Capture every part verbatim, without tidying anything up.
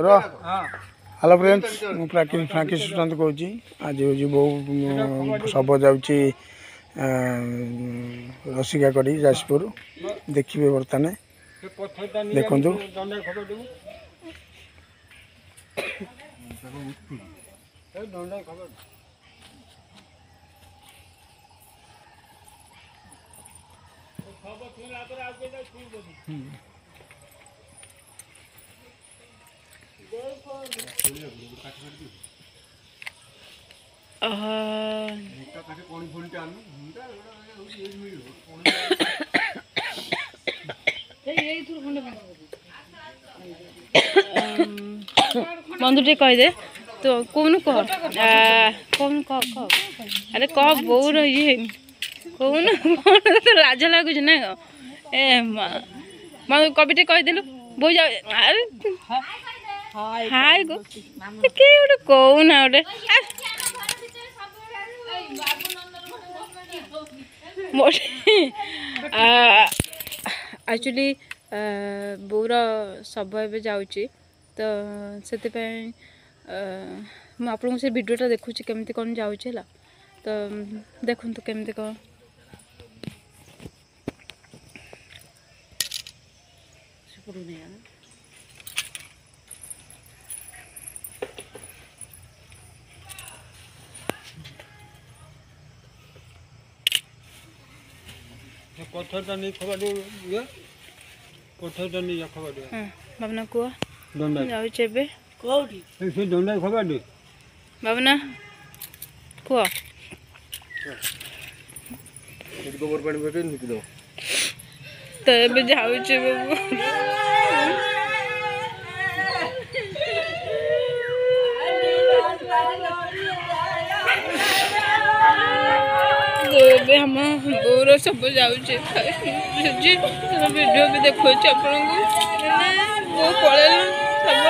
Hello friends मु प्राकिन Frankie Sushant कहूँ आज हूँ बो सब जाऊँगी रसिका करी जाजपुर देखिए बर्तमान देखु बंधु टे कह दे तो कौन कह कौन कह कह अरे कह बौर ये कौन तो लाज लगुच ना ए कविटे कहीदेलु बो जा अरे हाय गो के गोटे कौन गोटे एक्चुअली बौर सब ए जाऊँगी तो से मुझे से भिडियोटा देखुची केमती कौन जाऊँगी तो देखु तो केमती कौन कथरटा नहीं खबर दे ये कथरटा नहीं खबर दे हां बाबना को डंडा जाउ छेबे कोठी से डंडा खबर दे बाबना को एक गोबर पानी बेके निक दो तो एबे जाउ छे बाबू एबे हम बौर सब जाऊँचे वीडियो भी देखो आपन को पड़े सब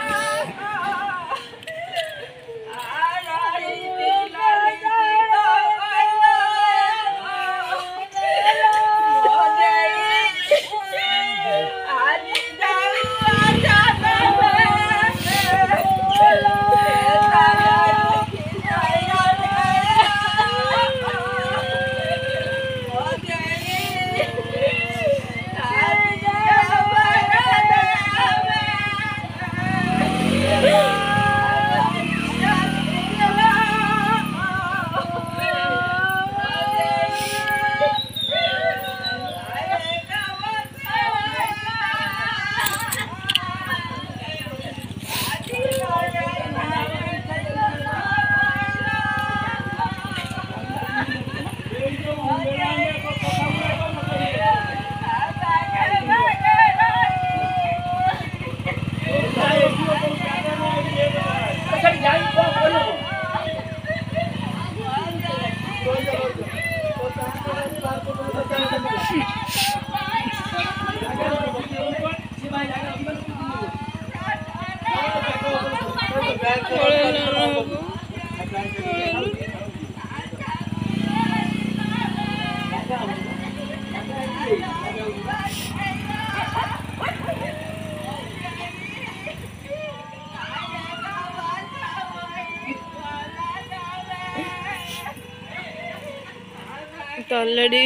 तो ऑलरेडी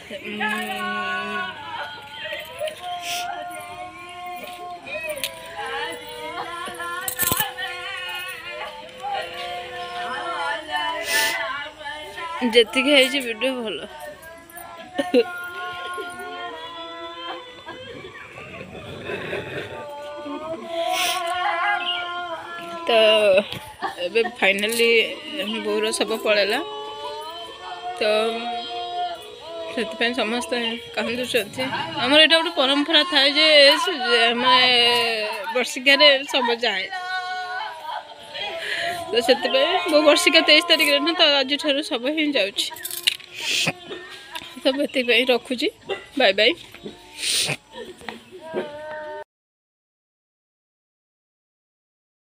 जेतिक है वीडियो भल तो एबे फाइनली बौर सब पड़ेला तो से समस्त कहूँ आमर यहाँ गोटे परंपरा थाए जे वर्षिका सब जाए तो से वो वर्षिका तेईस तारिख ना तो आज ठार सब ही जाऊँ तो ये रखुची बाय बाय।